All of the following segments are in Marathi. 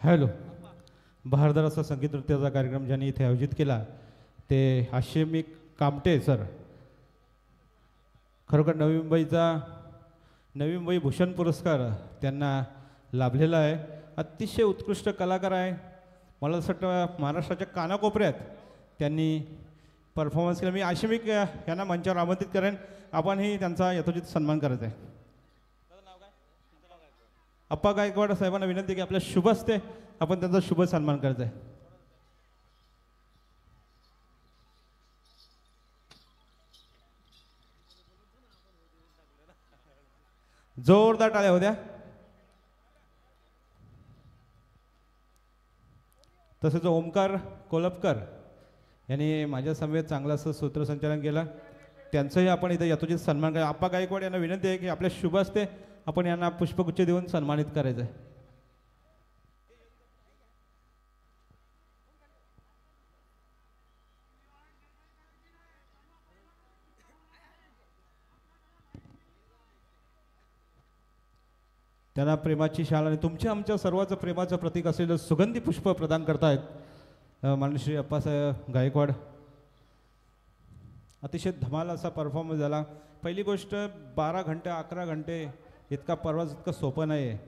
हॅलो. बहारदार असा संगीत नृत्याचा कार्यक्रम ज्यांनी इथे आयोजित केला ते हाशिमी कामटे सर. खरोखर नवी मुंबई भूषण पुरस्कार त्यांना लाभलेला आहे. अतिशय उत्कृष्ट कलाकार आहे. मला असं वाटतं महाराष्ट्राच्या कानाकोपऱ्यात त्यांनी परफॉर्मन्स केला. मी आशिमिक यांना मंचावर आमंत्रित करेन. आपणही त्यांचा यथोचित सन्मान करायचा आहे. अप्पा गायकवाड साहेबांना विनंती की आपल्या शुभ हस्ते आपण त्यांचा शुभ सन्मान करायचा आहे. जोरदार टाळ्या होत्या. तसेच ओमकार कोलपकर यांनी माझ्या समवेत चांगलं असं सूत्रसंचालन केलं. त्यांचंही आपण इथं यथोचित सन्मान करा. आप्पा गायकवाड यांना विनंती आहे की आपल्या शुभ हस्ते आपण यांना पुष्पगुच्छ देऊन सन्मानित करायचं आहे. त्यांना प्रेमाची शाल आणि तुमच्या आमच्या सर्वांचं प्रेमाचं प्रतीक असलेलं सुगंधी पुष्प प्रदान करतायत माननीय श्री अप्पासाहेब गायकवाड. अतिशय धमाल असा परफॉर्मन्स झाला. पहिली गोष्ट 12 घंटे 11 घंटे इतका प्रवास इतकं सोपं नाही आहे.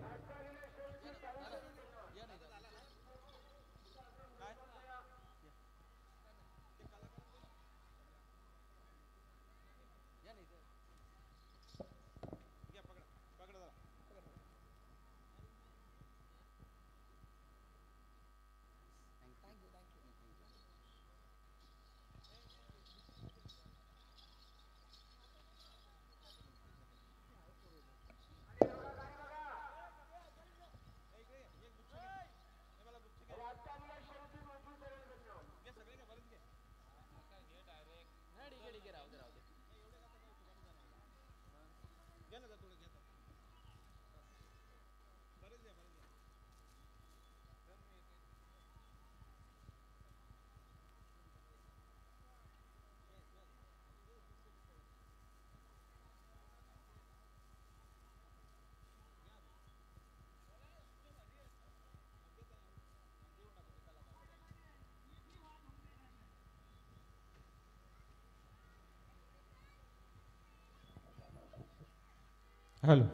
हॅलो.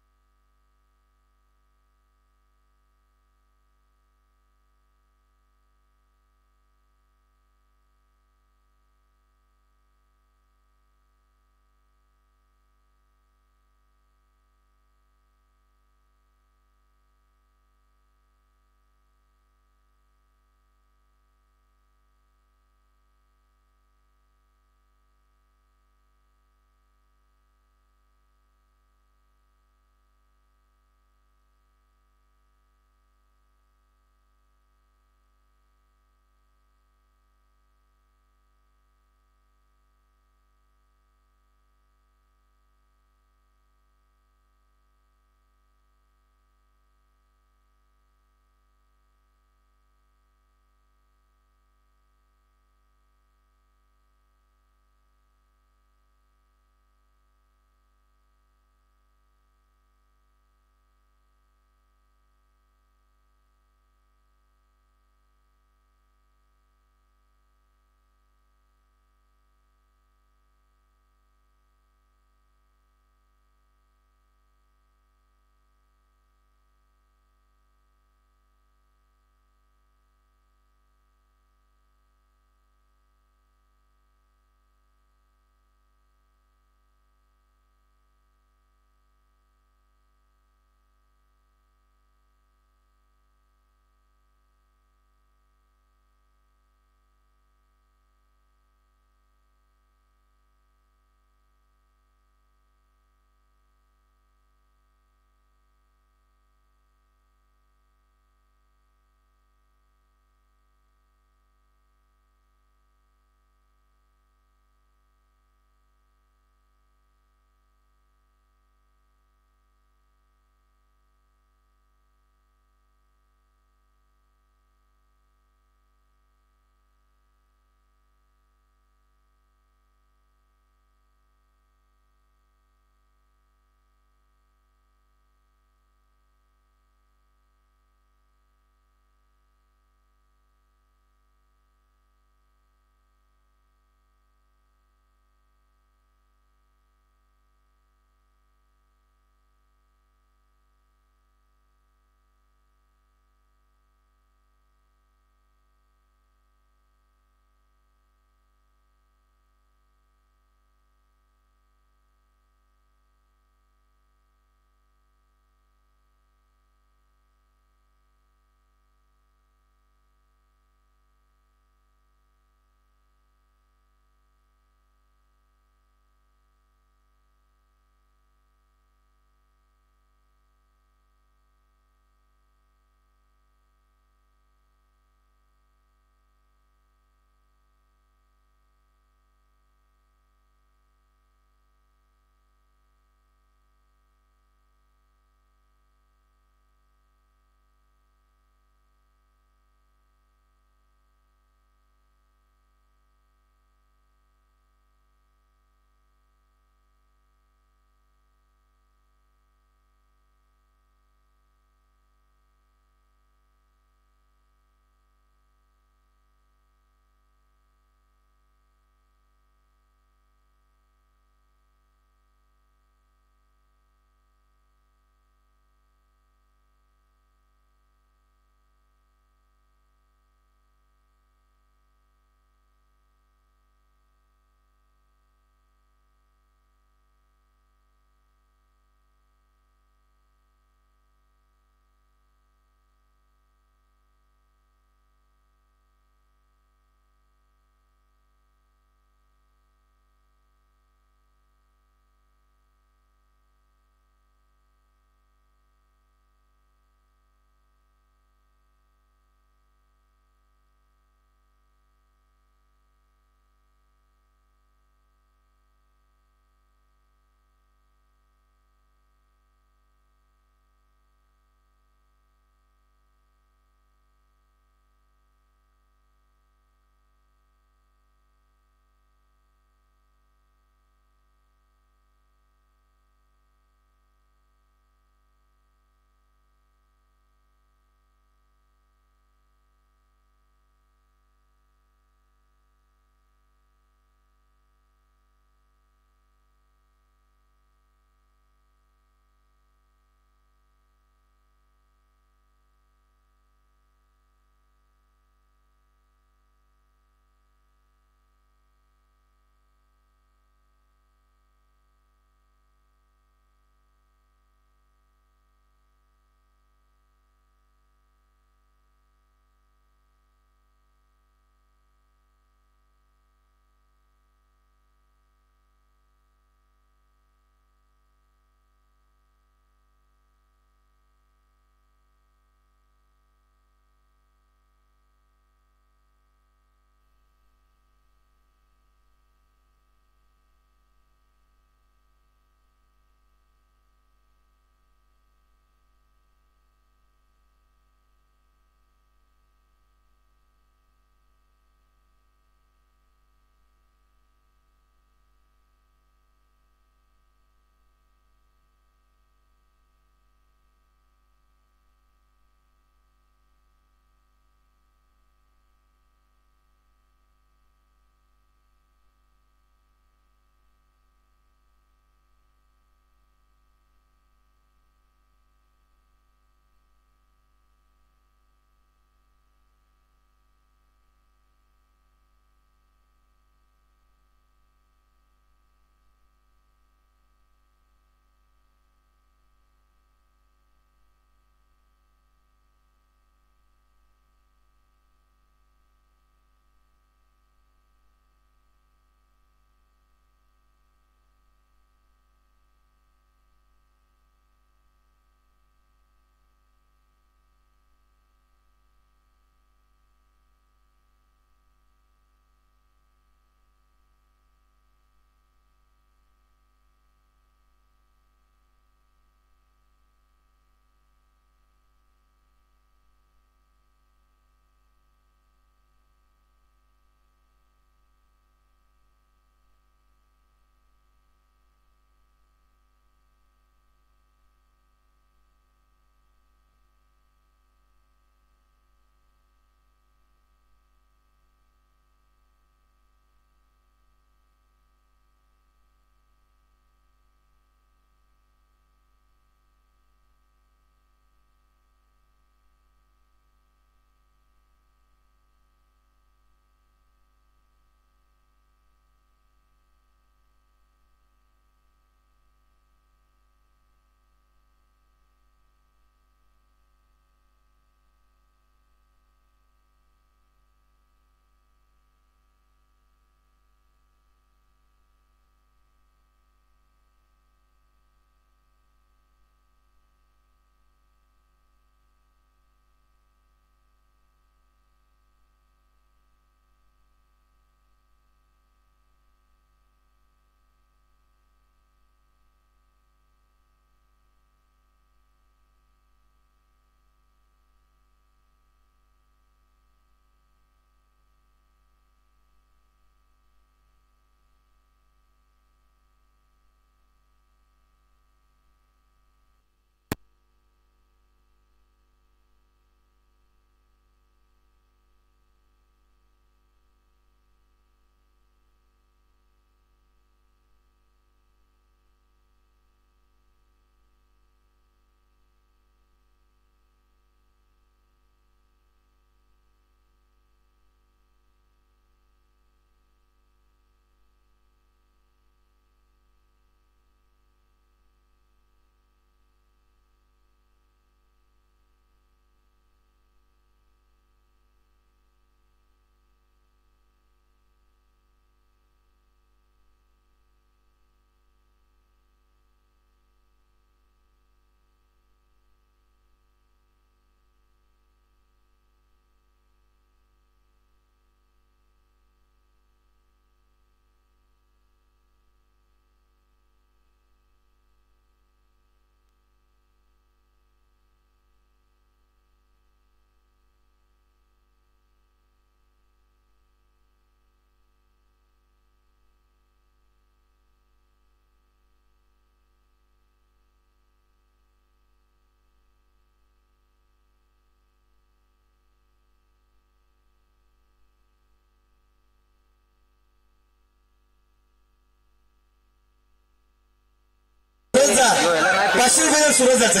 500 रुपये सुरुवात जायचंय.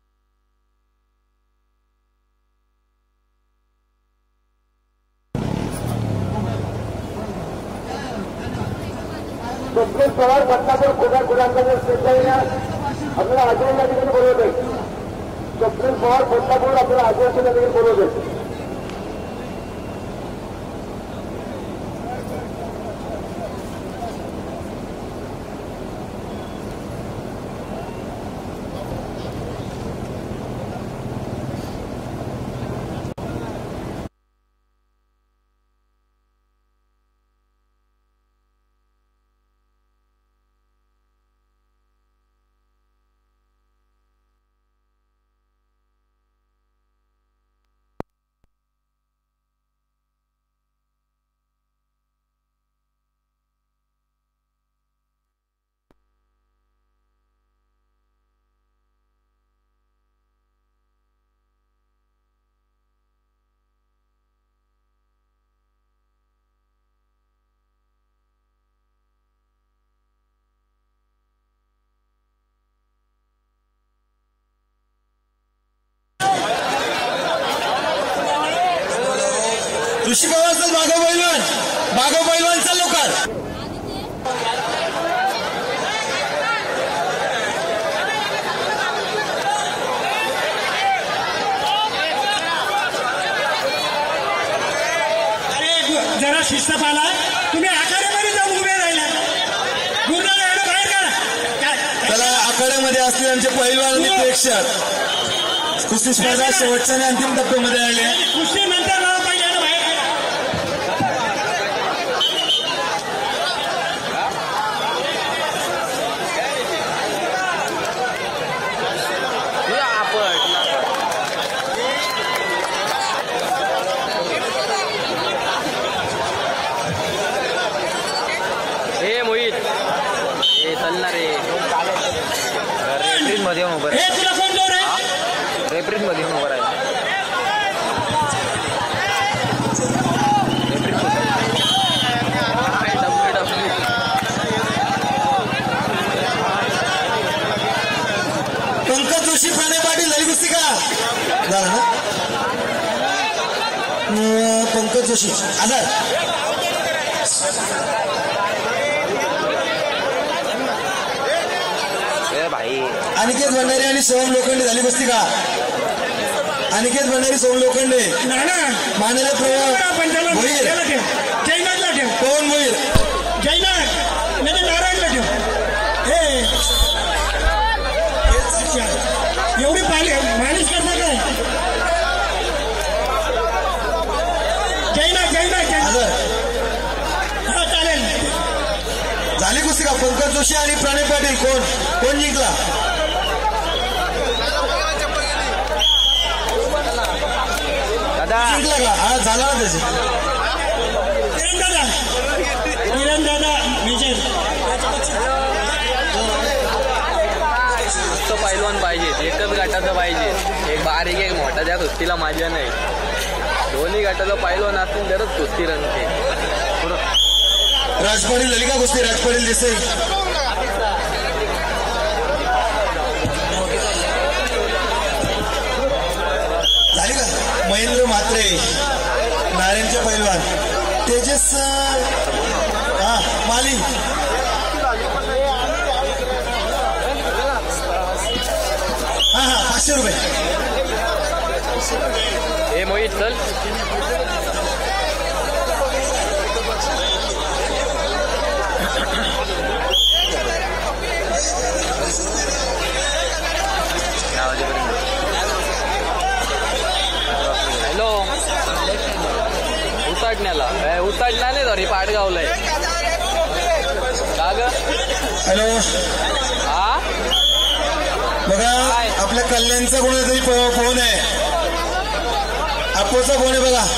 स्वप्नील पवार बदलापूर खुदांकडे आपल्याला आजोबाच्या ठिकाणी बोलवत आहे. स्वप्नील पवार बदलापूर आपल्याला आजोबाच्या ठिकाणी बोलवत आहे. ऋषी पवारचा बागो पैलवानचा लोकार. अरे जरा शिस्त पाला. तुम्ही आखाड्यामध्ये जाऊन उभे राहिला. गुरुनाला एवढं बाहेर काढा. त्याला आखाड्यामध्ये असलेले आमचे पैलवान आणि प्रेक्षक कुस्ती स्पर्धा शेवटच्या आणि अंतिम टप्प्यामध्ये आले. कुस्ती नंतर राहा पाहिजे ना बाहेर काढा. मोहित हे चालणार रे रेफ्रीज मध्ये उभं हे तुला कोण जोर आहे. रेफ्रीज मध्ये उभं राहील. पंकज जोशी प्राणे पाटील लई कुस्ती का झालं ना. पंकज जोशी आधार अनिकेत भंडारी आणि सोहम लोखंडे झाली कुस्ती का. अनिकेत भंडारी सोहम लोखंडे मानेला भोईर जयनाथला ठेव. पवन भोईर जयनाथ नाही नारायणला ठेव. हे एवढी मालिश करणार काय. जयनाथ हा चालेल. झाली कुस्ती का. पंकज जोशी आणि प्राणे पाटील कोण जिंकला. जिंकला का. हा झाला ना त्याचे. किरण दादा विजय. पैलवान पाहिजे. एकच गटाचं पाहिजे. एक बारीक एक मोठा त्या कुस्तीला माझ्या नाही. दोन्ही गटाचं पैलवान असतील तरच कुस्ती रंगते. राजपाडील झाली का कुस्ती. राजपाडील देसाई झाली का. महेंद्र म्हात्रे नारायणचे पैलवान. तेजस माली हा 500 रुपये. हे मोहित चल. हॅलो उताडण्याला नाही सॉरी पाडगावलाय का ग. हॅलो हा बघा आपल्या कल्याणचा कोणाचा तरी फोन आहे. अप्पोचा फोन आहे बघा.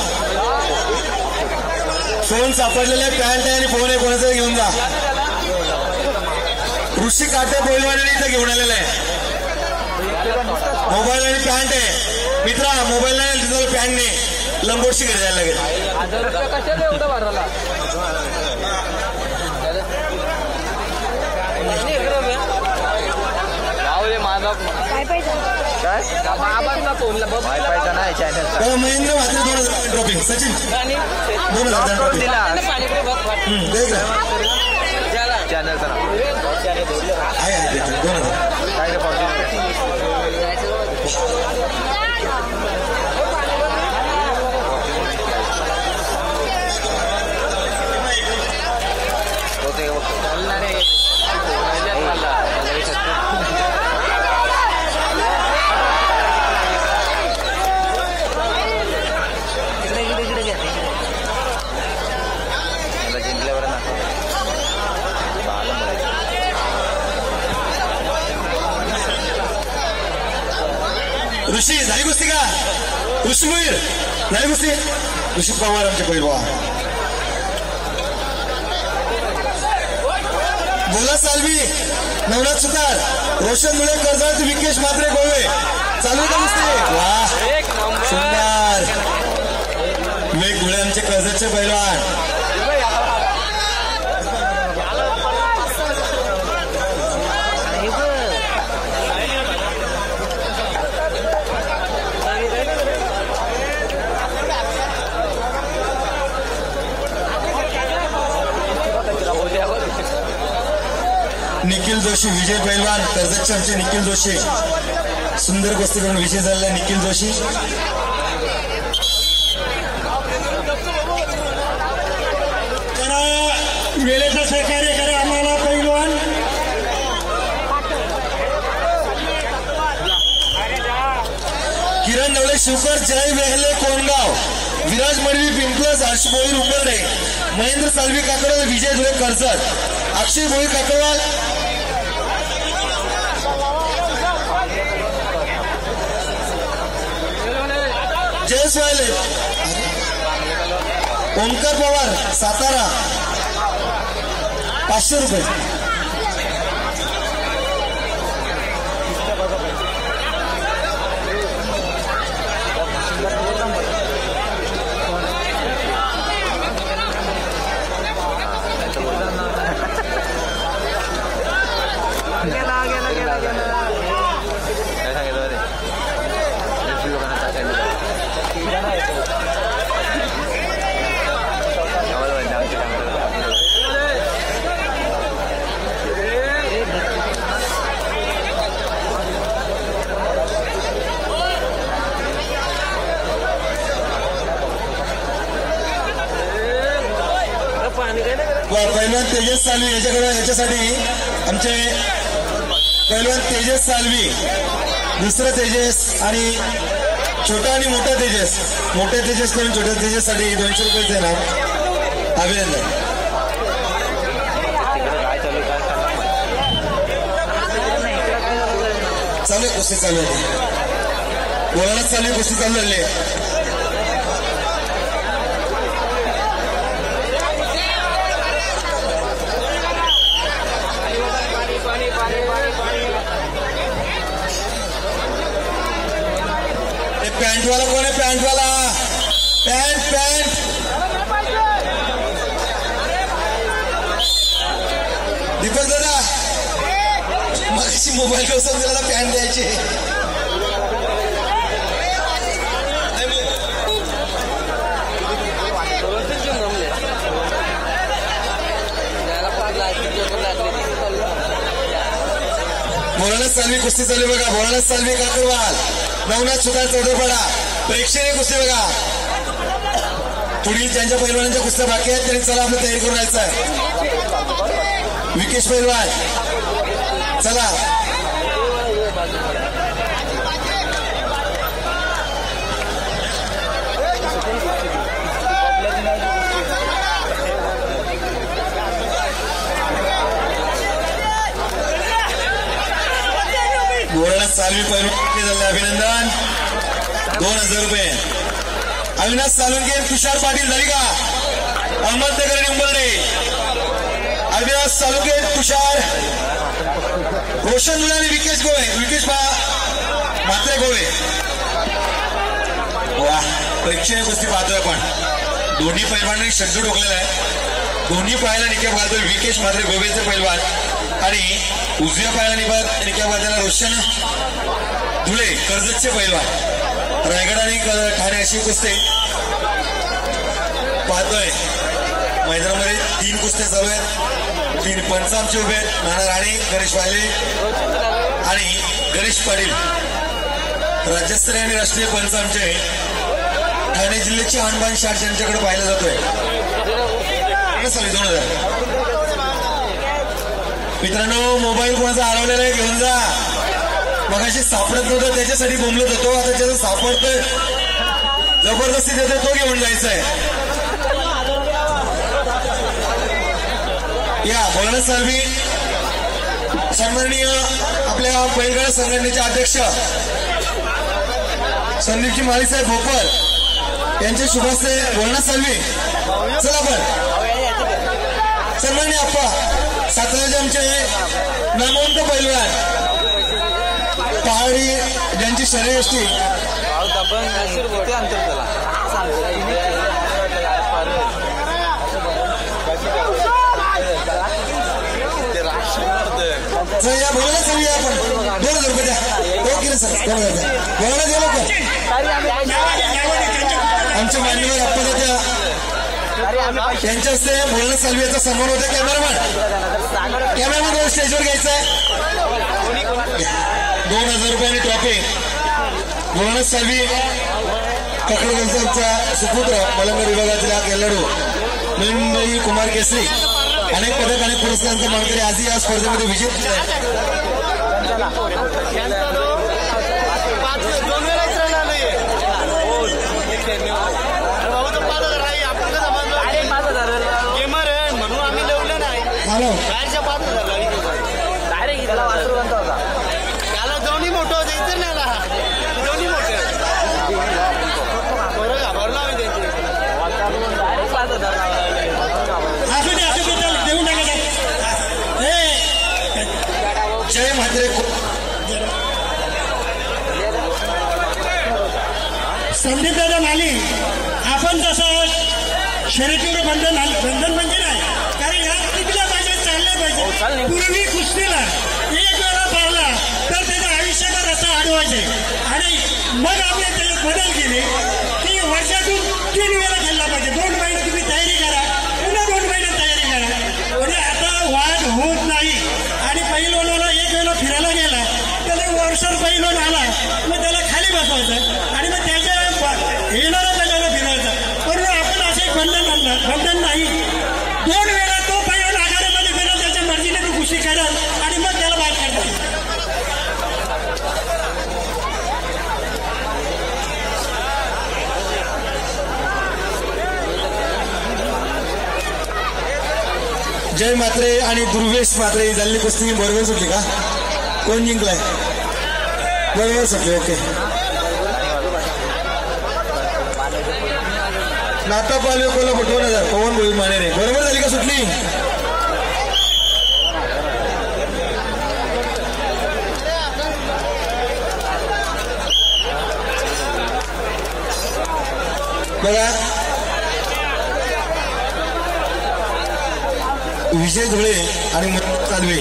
फोन सापडलेला आहे. पॅन्ट आहे आणि फोन आहे. कोणाचा घेऊन जा. ऋषी काटे पैलवानाने इथं घेऊन आलेला आहे. मोबाईल आणि पॅन्ट आहे. मित्रा मोबाईल नाही तिथं पॅन्ट नाही. लंबोटशी घरी जायला लागेल. कशाला एवढं भराला. जाऊ दे माझा काय बाबांना फोनला वायफायचा नाही चॅनल महेंद्र म्हात्रे 2000 ड्रॉपिंग सचिन 2000 करून दिला चॅनलचं नाव आहे 2000 काय ऋषी झाली कुस्ती का ऋषीवीर झाली कुस्ती ऋषी पवार आमचे पैलवान बोला सालवी नवनाथ सुतार रोशन मुळे कर्जत विकेश म्हात्रे गोवे चालू का कुस्ती वा सुंदर विवेक मुळे आमचे कर्जतचे पैलवान निखिल जोशी विजय पैलवान कर्जतचे आमचे निखिल जोशी सुंदर कुस्ती करून विजय झालेला निखिल जोशी वेळेचं सहकार्य करा आम्हाला पैलवान किरण नवले शिवकर जय वेहले कोणगाव विराज मडवी पिंपलस हर्ष मोहीर उंबर्डे महेंद्र सालवी काकडवाल विजय धुळे कर्जत अक्षय मोहीर काकडवाल जयस वायले ओंकार पवार सातारा 500 रुपये पैलवान तेजस सालवी याच्यासाठी आमचे पैलवान तेजस सालवी दुसरं तेजस आणि छोटा आणि मोठा तेजस मोठ्या तेजस करून छोट्या तेजस साठी 200 रुपये देणार अभिनंदन चालू कुस्ती चालू आहे बोलायला चालू कुस्ती चालू झाली पैंट वाला कौन है पैंट वाला पैंट दीपक दादा मगाशी मोबाईल घेऊन समजायला पॅन्ट द्यायचे बोलायला सालवी कुस्ती चालू बघा बोलायला सालवी काकडवाल नवनाथ सुतार चौदरपाडा प्रेक्षणीय कुस्ती बघा पुढील ज्यांच्या पैलवानांच्या कुस्त्या बाकी आहेत त्यांनी चला आपलं तयारी करून राहायचं आहे विकेश पैलवान चला बोलायला सालवी पैलवान अभिनंदन 2000 रुपये अविनाश सालुंके तुषार पाटील झाली का अहमदनगर आणि उंबर्डे अविनाश सालुंके तुषार रोशन मुलानी विकेश म्हात्रे गोवे वा प्रेक्षणीय कुस्ती पाहतोय आपण दोन्ही पैलवानांनी शड्डू ठोकलेला आहे दोन्ही पायाला निकाल घालतोय विकेश म्हात्रे गोवेचे पैलवान आणि उजव्या पायाने बाद एका बाजूला रोशन धुळे कर्जतचे पैलवान रायगड आणि ठाणे अशी कुस्ती पाहतोय. मैदानामध्ये 3 कुस्त्या चालू आहेत. 3 पंच आमचे उभे आहेत. नाना राणे, गणेश वायले आणि गणेश पाटील. राज्यस्तरीय आणि राष्ट्रीय पंच आमचे ठाणे जिल्ह्याचे आणबाण शाट ज्यांच्याकडे पाहिला जातोय. 2000 मित्रांनो, मोबाईल कोणाचा हरवलेला आहे घेऊन जा. मगाशी सापडत नव्हतं त्याच्यासाठी बोंबलत होतो. आता ज्याचं सापडतोय जबरदस्ती देतोय तो घेऊन जायचा आहे. या बोलणं साहेबी सन्माननीय आपल्या बैलगाडा संघटनेचे अध्यक्ष संदीपजी माळी साहेब भोपर यांचे शुभास्ते बोलणं साहेबी. चला पण सन्माननीय आप्पा साताऱ्याचे आमचे नामवंत पैलवान पहाडी ज्यांची शर्यष्टी या बोलायला चालू आपण 2000 रुपये द्या. ओके सर 2000 द्या. बोलायला गेलो का आमच्या मान्यवर आप्पा त्यांच्या हस्ते बोलणं चालू याचा सन्मान होता. कॅमेरामॅन स्टेजवर घ्यायचा आहे. 2000 रुपयांनी ट्रॉफी बोलणं चालवी ककडगंजचा सुपुत्र मलंग विभागातील खेळाडू मिलिंदभाई कुमार केसरी अनेक पदक आणि पुरस्कारांचा मानकरी आजही या स्पर्धेमध्ये विजय केला आहे. जय म्हात्रे संदीप दादा माली आपण जसं शर्यतीवर बंधन म्हणजे नाही, कारण या टिकल्या पाहिजे, चालल्या पाहिजे. पूर्वी कुस्तीला एक वेळा पावला तर त्याच्या आयुष्याचा रस्ता अडवायचे आणि मग आपले त्याच्यात बदल केले की वर्षातून 3 वेळा खेळला पाहिजे. 2 महिने तुम्ही तयारी करा, पुन्हा 2 महिने तयारी करा. म्हणजे आता वाद होत नाही. आणि पहिलवानाला एक वेळा फिरायला गेला त्याला वर्षात पहिलवान आला मग त्याला खाली बसवायचं आणि मग त्याच्या येणारा पहिल्याला फिरवायचा. पण आपण असे बंधन नाही. 2 वेळा तो पहिला आघाडीमध्ये फिरल, त्याच्या मर्जीने तो खुशी करेल आणि मग त्याला बाहेर काढतात. जय म्हात्रे आणि दुर्वेश म्हात्रे झालेली कुस्ती बरोबर सुटली का? कोण जिंकलाय? बरोबर सुटली. ओके. नाता पालवे कोल्हापूर 2000 पवन गोविंद मानेरे बरोबर झाली का? सुटली. बघा विजय धुळे आणि मनोज चालवे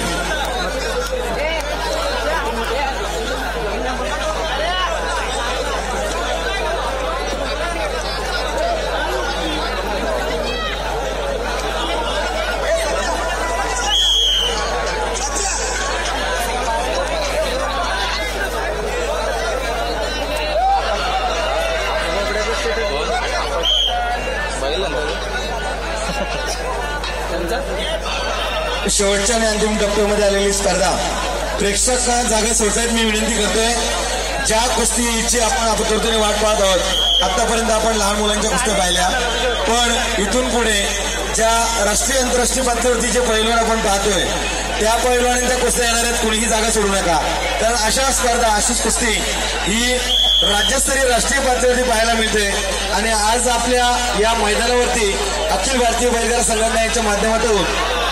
शेवटच्या आणि अंतिम टप्प्यामध्ये आलेली स्पर्धा. प्रेक्षक जागा सोडतायत, मी विनंती करतोय. ज्या कुस्तीची आपण आतुरतेने वाट पाहत आहोत, आतापर्यंत आपण लहान मुलांच्या कुस्त्या पाहिल्या, पण इथून पुढे ज्या राष्ट्रीय आंतरराष्ट्रीय पातळीवरती जे पैलवान आपण पाहतोय त्या पैलवानांच्या कुस्त्या येणार आहेत. कुणीही जागा सोडू नका. तर अशा स्पर्धा, अशीच कुस्ती ही राज्यस्तरीय राष्ट्रीय पातळीवरती पाहायला मिळते. आणि आज आपल्या या मैदानावरती अखिल भारतीय बैलगाडा संघटना यांच्या माध्यमातून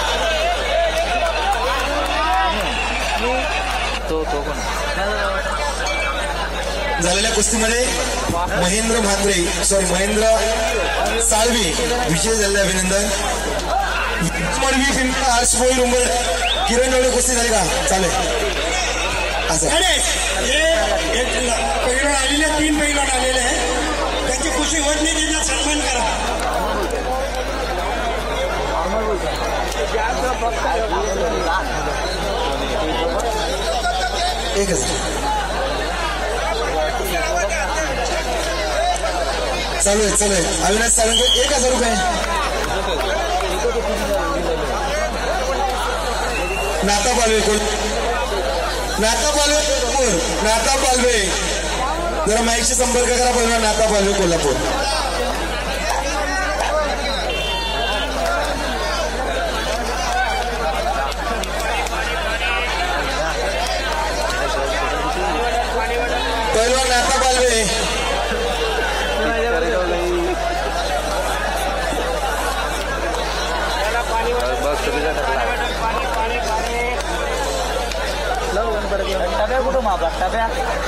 झालेल्या कुस्तीमध्ये महेंद्र साळवी विजय झालेले. अभिनंदन. मडवी फिल्म हर्ष मोई रुंबड किरण एवढे कुस्ती झाली का चालेल असं अरे हे पैलवान आलेले 3 पैलवान आलेले आहे त्यांची खुशी होत नाही त्यांना सन्मान करा एकच चालू आहे अविनाश सावंत 1000 रुपये नाता पालवे जरा माईकशी संपर्क करा पहिला नाता पालवे कोल्हापूर पहिला नाता पालवे कुठं मापला टप्या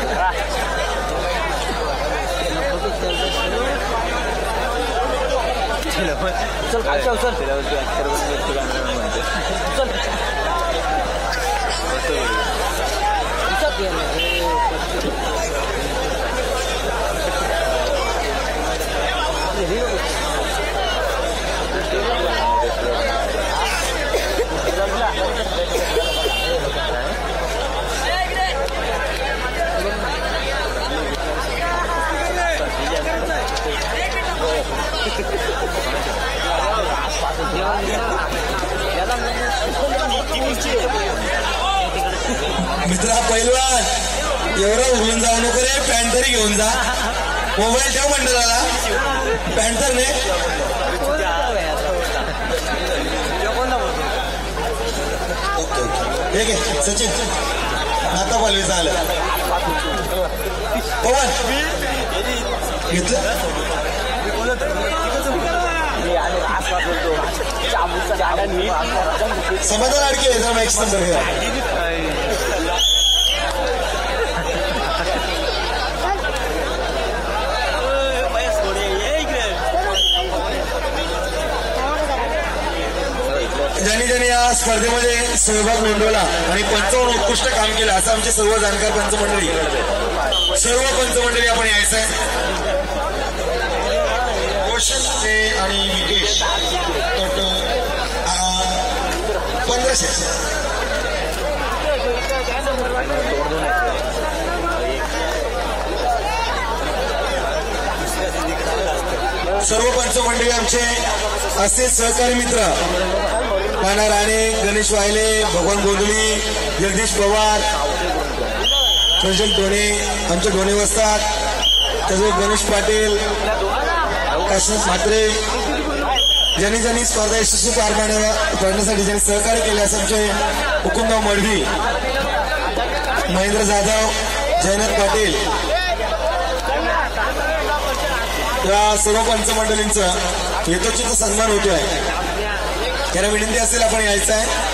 चल खालच्या चल मित्रा पहिलवान एवढं उघडून जाऊ नको रे पॅन्ट तरी घेऊन जा मोबाईल ठेव मंडळाला पॅन्ट तर नाही ठीक आहे सचिन नाता पालवीचा आलं पवन घेतलं समाधान अडके जरा माईक संपर्क ज्यांनी या स्पर्धेमध्ये सहभाग नोंदवला आणि 55 उत्कृष्ट काम केलं असं आमचे सर्व जाणकार पंचमंडळी आपण यायचं आहे कौशल आणि विकेश 1500 सर्व पंचमंडळी आमचे असे सहकारी मित्र राणा राणे गणेश वायले भगवान गोंधळी जगदीश पवार प्रज्वल डोणे आमचे डोणे वस्तात त्याचबरोबर गणेश पाटील काशीनाथ म्हात्रे ज्यांनी स्पर्धा यशस्वी पार पाडण्यासाठी ज्यांनी सहकार्य केले असं आमचे हुकुमराव मडवी महेंद्र जाधव जयनाथ पाटील या सर्व पंचमंडळींचं यथोचित सन्मान होतोय त्यांना विनंती असेल आपण यायचं आहे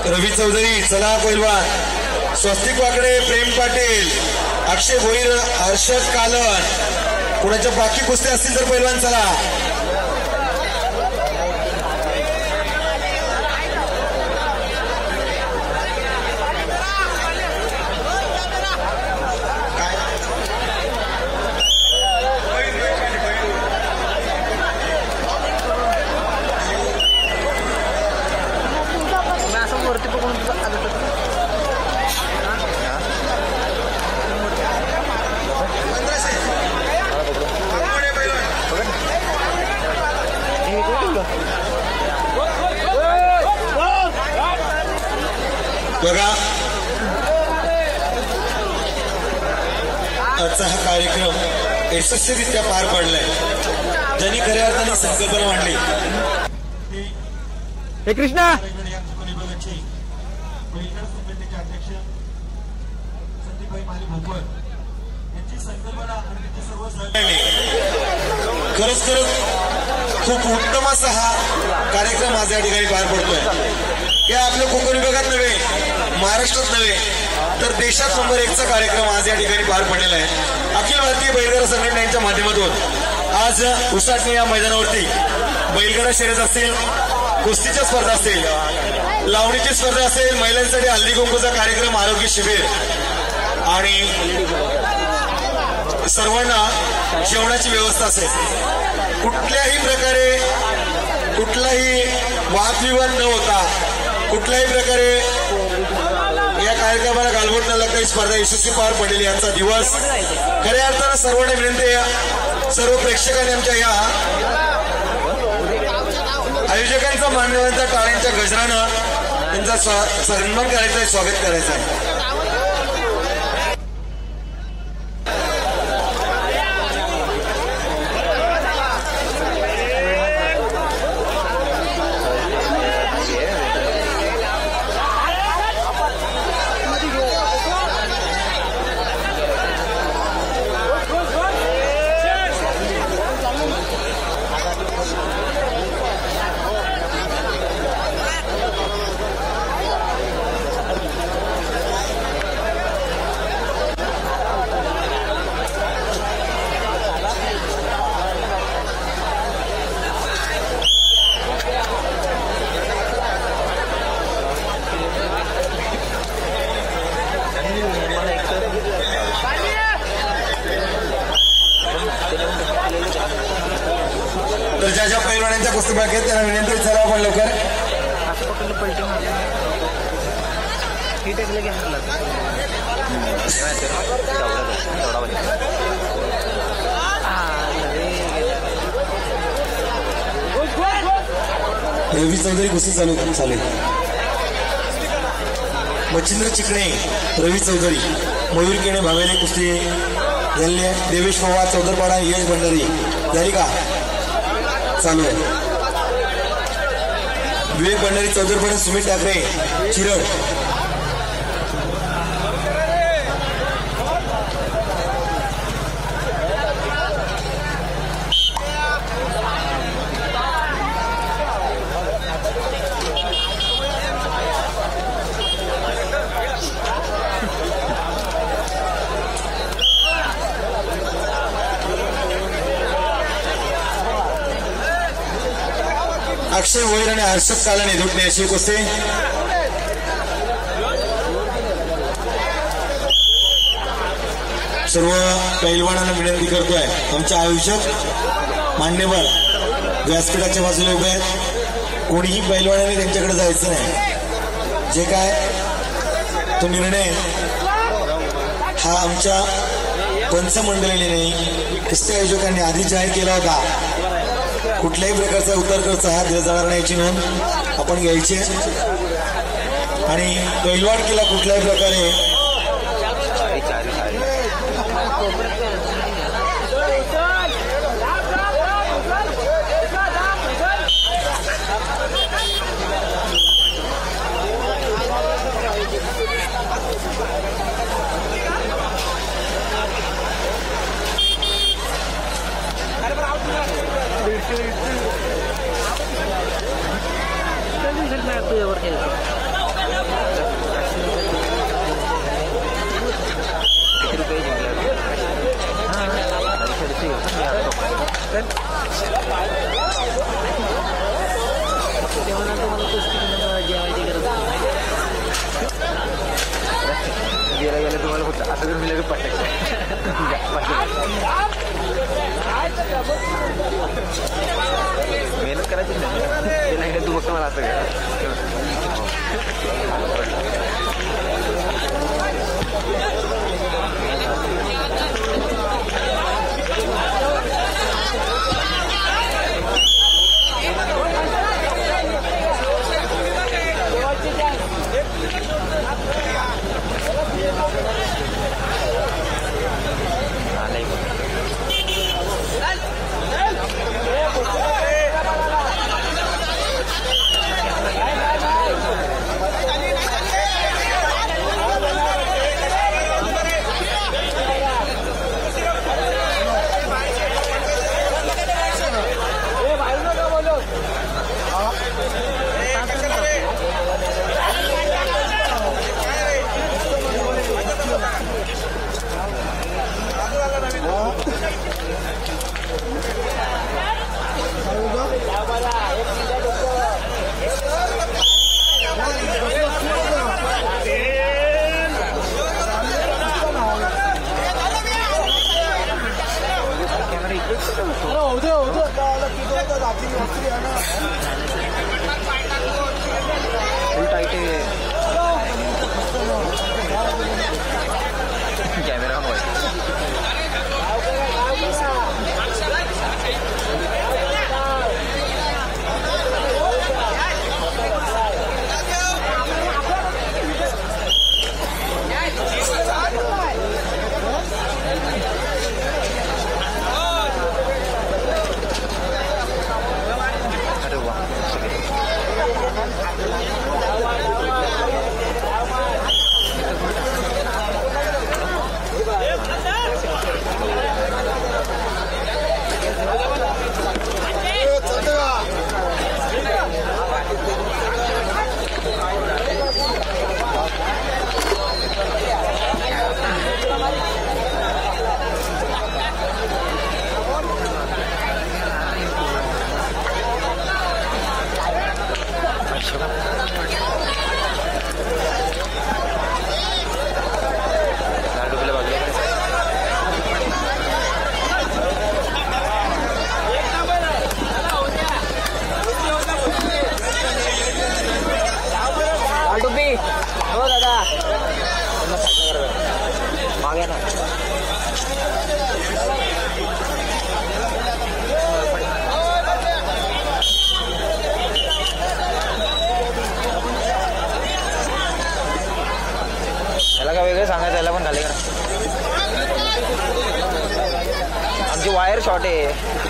रवी चौधरी, चला पैलवान स्वस्तिक वाकडे, प्रेम पाटील, अक्षय भोईर, हर्षद कालन. कुणाच्या बाकी कुस्त्या असतील तर पैलवान चला. बघा आजचा हा कार्यक्रम यशस्वीरित्या पार पडलाय. ज्यांनी खऱ्या अर्थाने संकल्पना मांडली हे कृष्णा अध्यक्ष संदीपभाई माली भोपर यांची संकल्पना आणि त्यांचे सर्व सहकारी खरंच खूप उत्तम असा हा कार्यक्रम आज या ठिकाणी पार पडतोय. या आपल्या कोकण विभागात नव्हे, महाराष्ट्रात नव्हे तर देशात नंबर 1चा कार्यक्रम आज या ठिकाणी पार पडलेला आहे. अखिल भारतीय बैलगाडा संघटनेच्या माध्यमातून आज उसाटणे या मैदानावरती बैलगाडा शर्यत असेल, कुस्तीच्या स्पर्धा असेल, लावणीची स्पर्धा असेल, महिलांसाठी हल्दी कुंकूचा कार्यक्रम, आरोग्य शिबिर आणि सर्वांना जेवणाची व्यवस्था असेल. कुठल्याही प्रकारे कुठलाही वादविवाद न होता, कुठल्याही प्रकारे या कार्यक्रमाला गालबोट न लागता ही स्पर्धा यशस्वी पार पडलेली. आजचा दिवस खऱ्या अर्थानं सर्वांना विनंती आहे, सर्व प्रेक्षकांनी आमच्या या आयोजकांचा, मान्यवरांचा टाळ्यांच्या गजरानं त्यांचा सन्मान करायचा आहे, स्वागत करायचं आहे. तर ज्या ज्या पैलवानांच्या कुस्ती बाकी आहेत त्यांना विनंती, चला आपण लवकर. रवी चौधरी कुस्ती चालेल. मच्छिंद्र चिकणे, रवी चौधरी, मयूर केणे भावेने कुस्ती झाली आहे. देवेश पवार, चौदरपाडा, यश भंडारी झाली का? चालू आहे. विवेक भंडारी, चौदरपाडा, सुमित ठाकरे, चिरड. अक्षय भोईर आणि हर्षद कालाने दुटणे अशी कुस्ती. सर्व पैलवानांना विनंती करतोय, आमच्या आयुष्यात मान्यवर व्यासपीठाच्या बाजूला उभे आहेत. कोणीही पैलवानाने त्यांच्याकडे जायचं नाही. जे काय तो निर्णय हा आमच्या पंचमंडळीने नाही, कुस्ती आयोजकांनी आधी जाहीर केला होता. कुठल्याही प्रकारचा उतार खर्च हा दिला जाणार नाही याची नोंद आपण घ्यायची. आणि पैलवान केला कुठल्याही प्रकारे गेला गेला तुम्हाला फक्त असं जर मिळालं पटक मेहनत करायची नाही तू फक्त मला असं फुल टाइट है कैमरा में सांगायचं याला पण घाले करा आमची वायर शॉर्ट आहे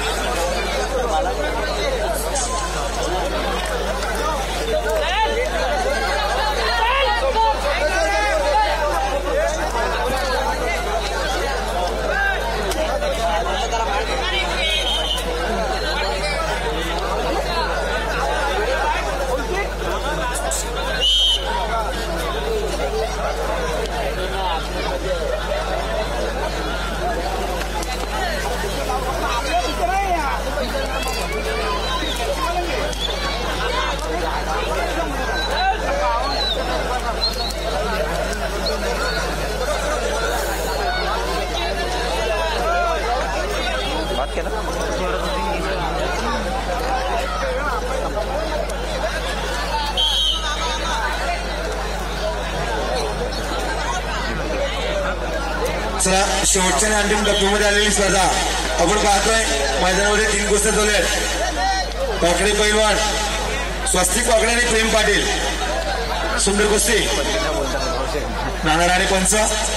चला शेवटच्या आणि अंतिम टप्प्यामध्ये आलेली स्पर्धा आपण पाहतोय मैदानामध्ये 3 कुस्त्या चालू आहेत. काकडे पैलवान स्वस्तिक वाकडे आणि प्रेम पाटील सुंदर कुस्ती नाना राणे पंच.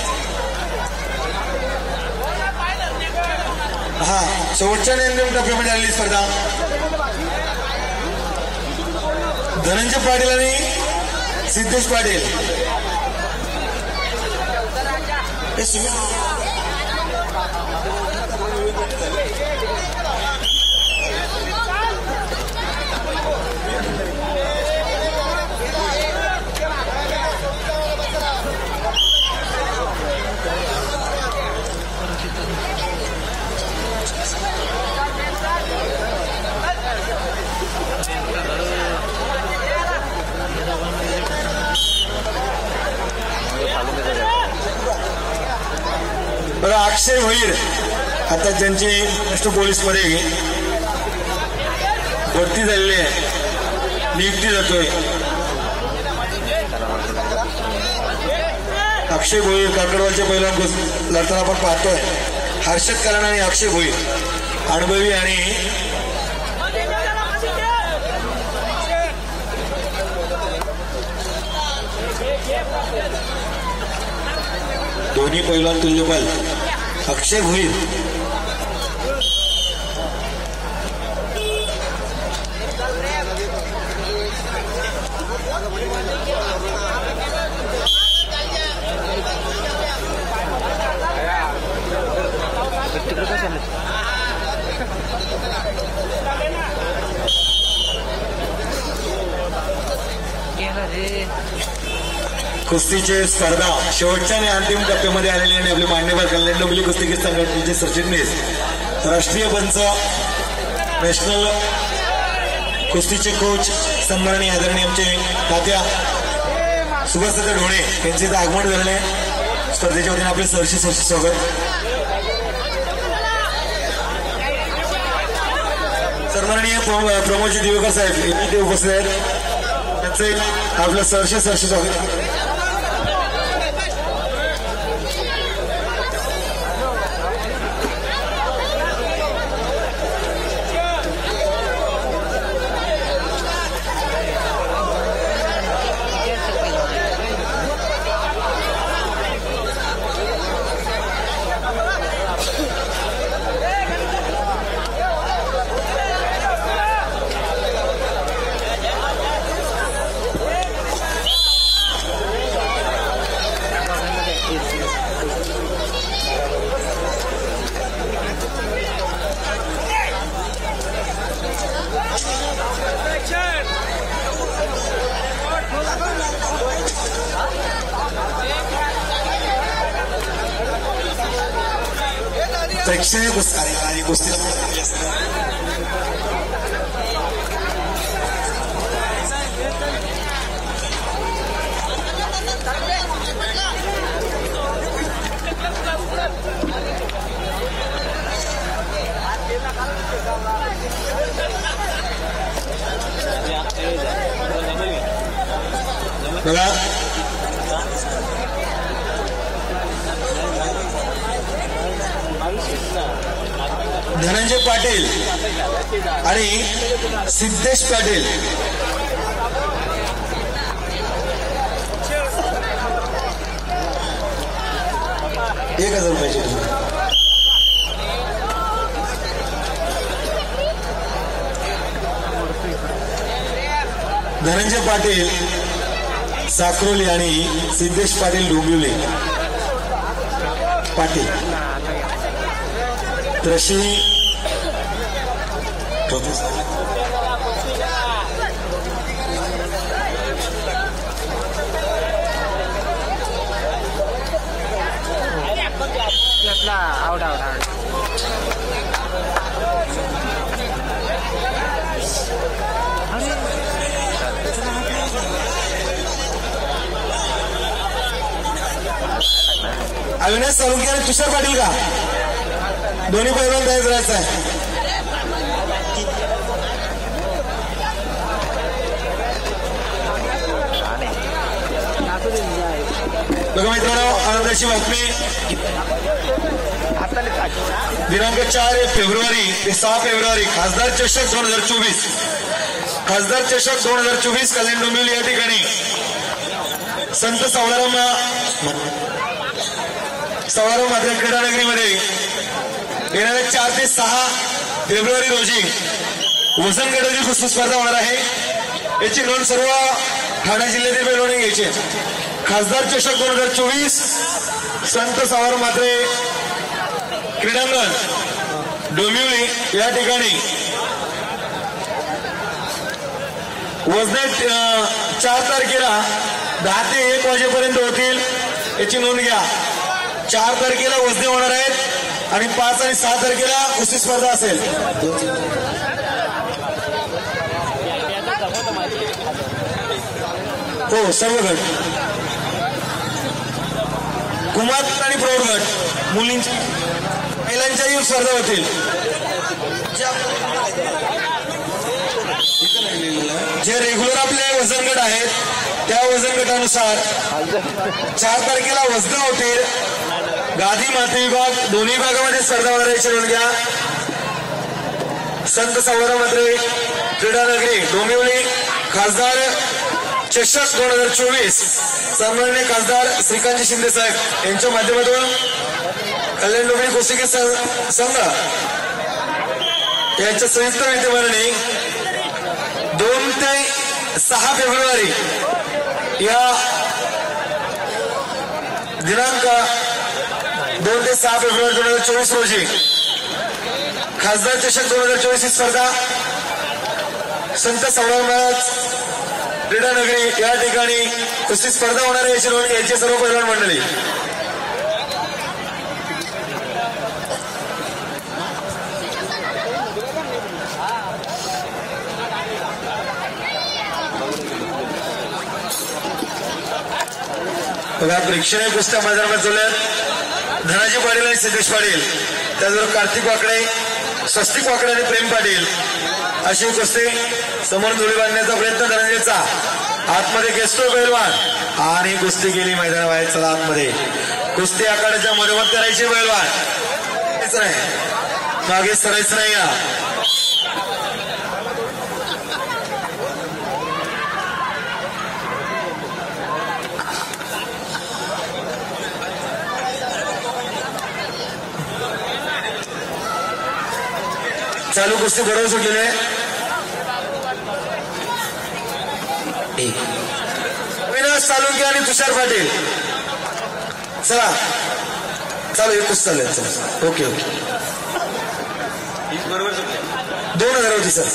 हा शेवटच्या आणि अंतिम टप्प्यामध्ये आलेली स्पर्धा धनंजय पाटील आणि सिद्धेश पाटील. अक्षय भोईर आता ज्यांची महाराष्ट्र पोलीस मध्ये भरती झालेली आहे, नियुक्ती जातोय. अक्षय भोईर काकडवालचे पैलवान लढताना आपण पाहतोय. हर्षद कलान आणि अक्षय भोईर अनुभवी आणि दोन्ही पैलवान तुल्यबल. अक्षय भोईर कुस्तीचे स्पर्धा शेवटच्या आणि अंतिम टप्प्यामध्ये आलेले आणि आपले मान्यवर कल्याण डोंबिवली कुस्तीगीर संघटनेचे सरचिटणीस, राष्ट्रीय पंच, नॅशनल कुस्तीचे कोच सन्माननीय आदरणीय आमचे तात्या सुभाषचंद्र ढोणे यांचे इथं आगमन झाले. स्पर्धेच्या वतीने आपले सहर्ष स्वागत. सन्माननीय प्रमोदजी दिवेकर साहेब इथे उपस्थित आहेत, त्यांचे आपलं सहर्ष स्वागत. प्रेक्षणीय कुस्ती आणि कुस्ती बघा. धनंजय पाटील आणि सिद्धेश पाटील ₹1000 धनंजय पाटील साक्रोली आणि सिद्धेश पाटील डोंबिवली पाटील तशी अविनाश साळुंखे आणि तुषार पाटील का दोन्ही पैलवान तयार करायचं आहे. बघा मित्रांनो, आनंदाची बातमी. दिनांक 4 फेब्रुवारी ते 6 फेब्रुवारी खासदार चषक 2024 खासदार चषक 2024 कल्याण डोंबिवली या ठिकाणी संत सावळाराम मात्र क्रीडानगरीमध्ये येणाऱ्या 4 ते 6 फेब्रुवारी रोजी वजन गटाची कुस्ती स्पर्धा होणार आहे. याची नोंद सर्व ठाणे जिल्ह्यातील पैलवानांनी घ्यायची. खासदार चषक 2024 संत सावळाराम मात्रे क्रीडांगण डोंबिवली या ठिकाणी वजन 4 तारखेला 10 ते 1 वाजेपर्यंत होतील. याची नोंद घ्या. 4 तारखेला वजने होणार आहेत आणि 5 आणि 6 तारखेला कुस्ती स्पर्धा असेल. हो, सर्व गट कुमार आणि प्रौढ गट मुलींच्या महिलांच्याही स्पर्धा होतील. जे रेग्युलर आपले वजन गट आहेत त्या वजन गटानुसार 4 तारखेला वजन होतील. गादी माती विभाग दोन्ही भागामध्ये स्पर्धा होणार आहे. शिरून घ्या. संत सवरामध्ये क्रीडा नगरी डोंबिवली खासदार चषक 2024 सन्माननीय खासदार श्रीकांत शिंदे साहेब यांच्या माध्यमातून कल्याण डोंबिवली कुस्ती संघ यांच्या संयुक्त विद्यमानाने 2 ते 6 फेब्रुवारी या दिनांक 2 ते 6 फेब्रुवारी 2024 रोजी खासदार चषक 2024 ही स्पर्धा संत सवरा महाराज क्रीडा नगरी या ठिकाणी कुस्ती स्पर्धा होणार आहे. याची सर्व पैलवान मंडळी बघा. प्रेक्षणीय कुस्त्या मैदानात चालल्यात. धनाजी पाटील आणि सिद्धेश पाटील त्याचबरोबर कार्तिक वाकडे स्वस्तिक वाकडे आणि प्रेम पाटील अशी कुस्ती समोर जोडी बांधण्याचा प्रयत्न धनंजयचा. आतमध्ये घेतो पैलवान आणि कुस्ती केली मैदानाबाहेर. चला आतमध्ये कुस्ती आखाड्याच्या मधोमध करायची पैलवान. नाही मागे सरायचं नाही. चालू कुस्ती बरोबर सुटलेली आहे. विनाश सालुंके आणि तुषार पाटील. चला चालू एक कुस्ती चालू आहे. ओके ओके 2000 होती सर.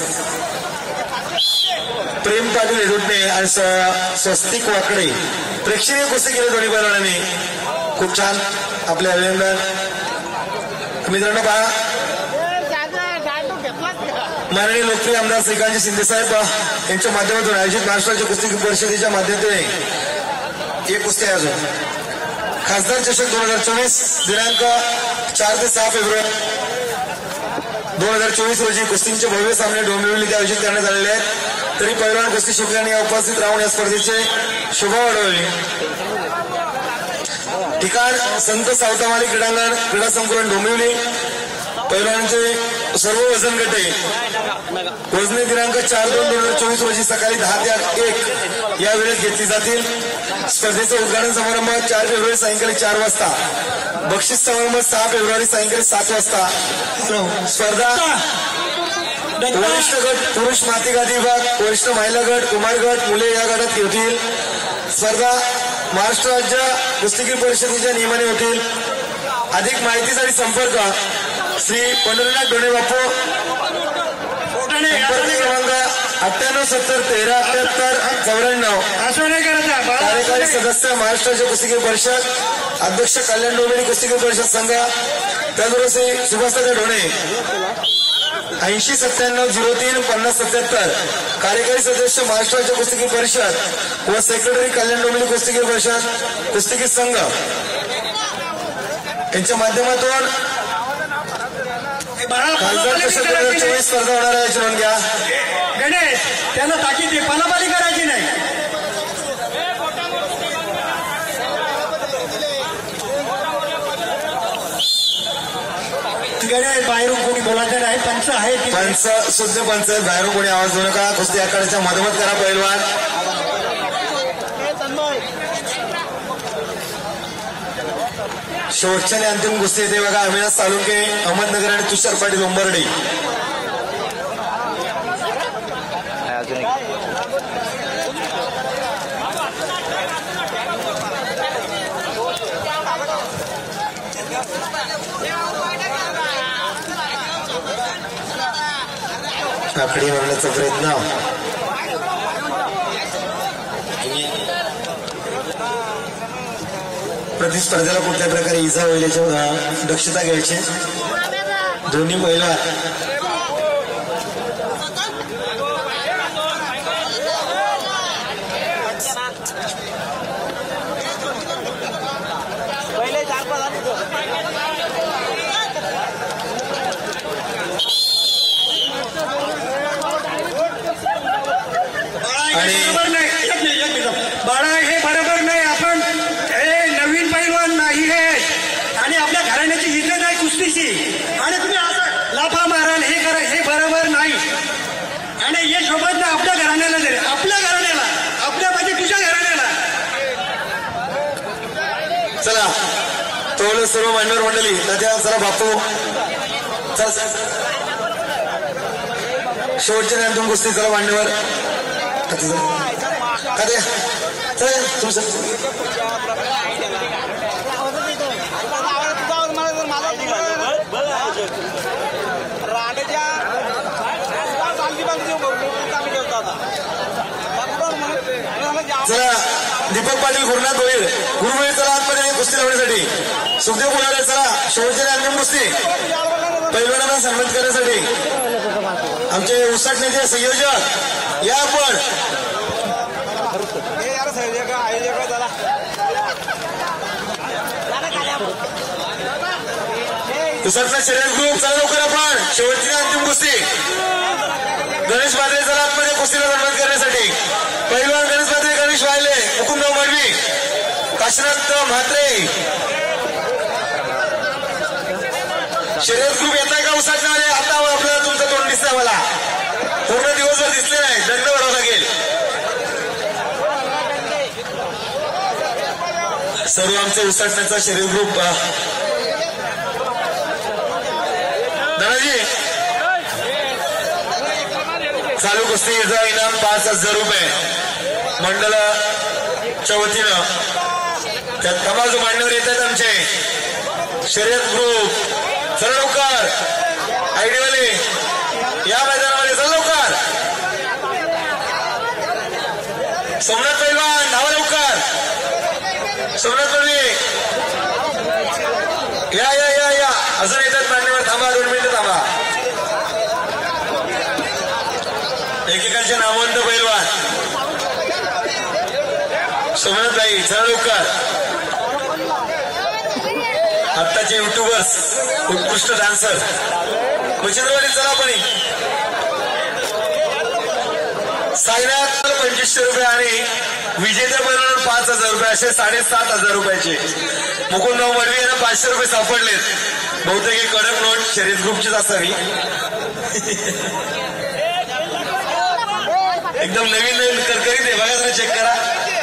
प्रेम पाटील हेदुटणे आणि स्वस्तिक वाकडे प्रेक्षणीय कुस्ती केली दोन्ही पैलवानांनी. खूप छान. आपले अभिनंदन मित्रांनो. पहा माननीय लोकप्रिय आमदार श्रीकांत शिंदे साहेब यांच्या माध्यमातून आयोजित महाराष्ट्र कुस्ती परिषदेच्या माध्यमातून एक कुस्ती आयोजन खासदार चषक 2024 दिनांक 4 ते 6 फेब्रुवारी 2024 रोजी कुस्तींचे भव्य सामने डोंबिवलीत आयोजित करण्यात आलेले आहेत. तरी पैलवान कुस्ती शिकल्याने उपस्थित राहून या स्पर्धेचे शोभा वाढवली. ठिकाण संत सावतामाळी क्रीडांगण क्रीडा संकुलन डोंबिवली. पैलवानांचे सर्व वजन गटे वजने दिनांक 4/2/2024 रोजी सकाळी 10 ते 1 या वेळेत घेतली जातील. स्पर्धेचा उद्घाटन समारंभ 4 फेब्रुवारी सायंकाळी 4 वाजता. बक्षीस समारंभ 6 फेब्रुवारी सायंकाळी 7 वाजता. स्पर्धा वरिष्ठ गट पुरुष माती गादी विभाग वरिष्ठ महिला गट कुमार गट मुले या गटात होतील. स्पर्धा महाराष्ट्र राज्य कुस्तीगीर परिषदेच्या नियमाने होतील. अधिक माहितीसाठी संपर्क श्री पंढरीनाथ डोणे बापू. क्रमांक 9870137894. कार्यकारी सदस्य महाराष्ट्र राज्य कुस्तीगीर परिषद अध्यक्ष कल्याण डोंबिवली कुस्तीगीर परिषद संघ. त्याचबरोबर श्री सुभाषदादा डोणे 8097035077. कार्यकारी सदस्य महाराष्ट्र राज्य कुस्तीगीर परिषद व सेक्रेटरी कल्याण डोंबिवली कुस्तीगीर परिषद कुस्तीगीर संघ यांच्या माध्यमातून खासदार चषक 2024 स्पर्धा होणार आहे. शिरून घ्या. गणेश त्यांना ताकीद पालापाली करायची नाही. गणेश बाहेरून कोणी बोलायचं नाही. पंच आहे पंच शुद्ध पंच बाहेरून कोणी आवाज देऊ नका. कुस्ती आखाड्याच्या मधोमध करा पैलवान. शेवटच्या आणि अंतिम कुस्ती येते बघा. अविनाश सालुंके अहमदनगर आणि तुषार पाटील उंबर्डे. आखडी मारण्याचा प्रयत्न. प्रतिस्पर्धेला कुठल्या प्रकारे इजा होईल याची दक्षता घ्यायची. दोन्ही पैलवान पहिले 4-5 आणि बरोबर नाही. एक मिनिट बाळा, हे बरोबर नाही. आपण हे नवीन पैलवान नाही हे, आणि आपल्या घराण्याची इज्जत आहे कुस्तीची, आणि तुम्ही असं लाफा माराल हे करा, हे बरोबर नाही. आणि हे शोभत ना आपल्या घराण्याला दे, आपल्या घराण्याला, आपल्या म्हणजे तुझ्या घराण्याला. चला तो सर्व मान्यवर मंडळी तात्या चला बापू चल शेवटच्या अंतिम कुस्ती चला मान्यवर तात्या चल तुमचं चला दीपक पाटील गुरुनाथ गोईल गुरुवेळ चला आतमध्ये कुस्ती लावण्यासाठी. सुखदेव बोलाडे चला शेवटच्या अंतिम कुस्ती पैलवानांना सन्मानित करण्यासाठी. आमचे उसाटण्याचे संयोजक या आपण उसाटचा शर्यत ग्रुप चला लवकर आपण शेवटची अंतिम कुस्ती. गणेश मात्रे चला आतमध्ये कुस्तीला सन्मानित करण्यासाठी. पैलवान गणेश मात्रे, गणेश वायले, मुकुंदराव मडवी, काशीनाथ म्हात्रे. शर्यत ग्रुप येत आहे का उसाटणारे? आता आपल्याला तुमचं तोंड दिसतंय मला, पूर्ण दिवसभर दिसले नाही, दंड भरावा लागेल. सर्व आमचे उसाटण्याचा शर्यत ग्रुप दादाजी चालू कुस्तीचा इनाम 5,000 रुपये मंडळाच्या वतीनं. त्यात तमाम मान्यवर येतात आमचे शर्यत ग्रुप. चला लवकर आयडीवाले या मैदानामध्ये चला लवकर. सोमनाथ पैलवान धावा लवकर. सोमनाथ पैलवान या या या या अजून येतात मान्यवर. थांबा 2 मिनिटं थांबा. एकेकांचे नामवंत पैलवान सोमनाथबाई चला लवकर. आत्ताचे युट्यूबर्स उत्कृष्ट डान्सर मच्छिंद्रवाडी चला पण. साईनाथ 2500 रुपये आणि विजेत्या पैलवान 5,000 रुपये असे 7,500 रुपयाचे. मुकुंदराव मडवी यांना 500 रुपये सापडलेत. बहुतेक एक कडक नोट शर्यत ग्रुपचीच असावी. एकदम नवीन नवीन करकरीत आहे बघा, जरा चेक करा.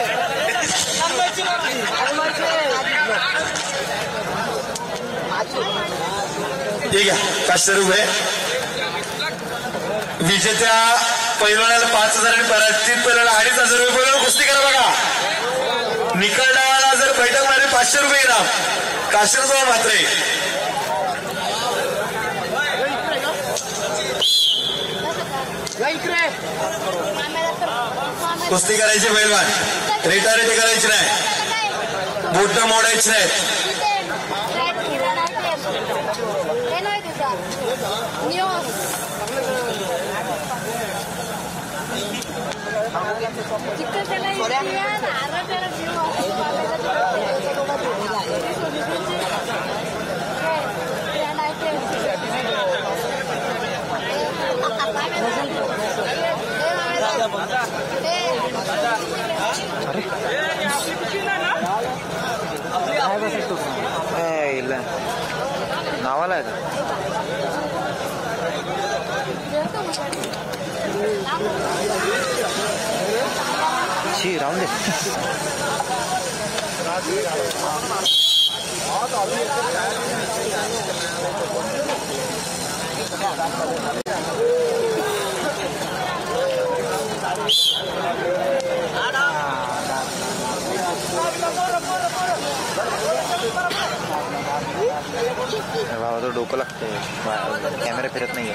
ठीक आहे 500 रुपये. विजेत्या पैलवानाला 5,000 आणि पराजित पैलवानाला 2,500 रुपये. पैलवान कुस्ती करा बघा. निकाल डावाला जर बैठक मारली 500 रुपये इनाम. काशीनाथ म्हात्रे कुस्ती करायची पैलवान. रेटारेटी करायची नाही, बोट मोडायची नाही. ಇಲ್ಲ ನಾವಲ್ಲ ಇದು शी राहून दे. भावा तो डोकं लागतंय, कॅमेरा फिरत नाहीये.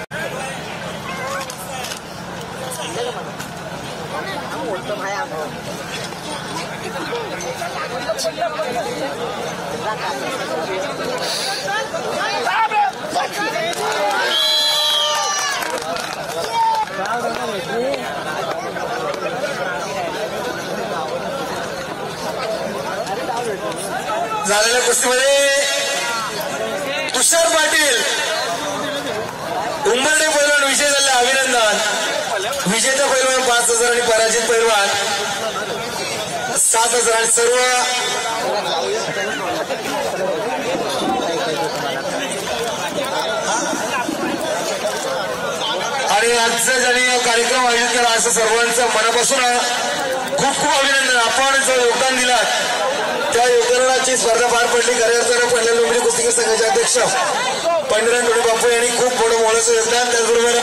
झालेल्या कुस्तीमध्ये तुषार पाटील उंबरडे पैलवान विजय झाले. अभिनंदन. विजेता पैलवान 5,000 आणि पराजित पैलवान 7,000 आणि सर्व आणि आजचा ज्यांनी कार्यक्रम आयोजित केला असं सर्वांचं मनापासून खूप खूप अभिनंदन. आपण जो योगदान दिलात त्या योगदानाची स्पर्धा पार पडली. कार्यकर्त्यांना पहिल्या लोंबडी कुस्तीगीर संघाचे अध्यक्ष पंढरनाथ डोळे बापू यांनी खूप मोठं मोलाचं योगदान, त्याचबरोबर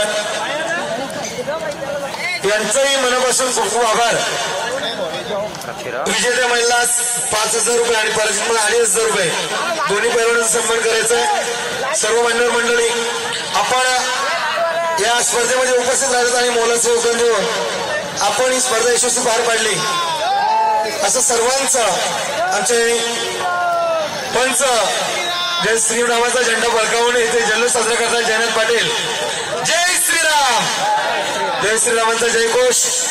यांचंही मनापासून खूप खूप आभार. विजेत्या महिलास 5,000 रुपये आणि पराजित मला 2,500 रुपये दोन्ही पैलवानांचा सन्मान करायचा आहे. सर्व मान्यवर मंडळी आपण या स्पर्धेमध्ये उपस्थित राहतात आणि मोलाचं योगदान देऊन आपण ही स्पर्धा यशस्वी पार पाडली असं सर्वांचं आमचे पंच जय श्रीराम नावाचा झेंडा फडकावून इथे जल्लोष साजरा करतात जयनाथ पाटील. जय श्रीराम, जय श्रीरामांचा जयघोष.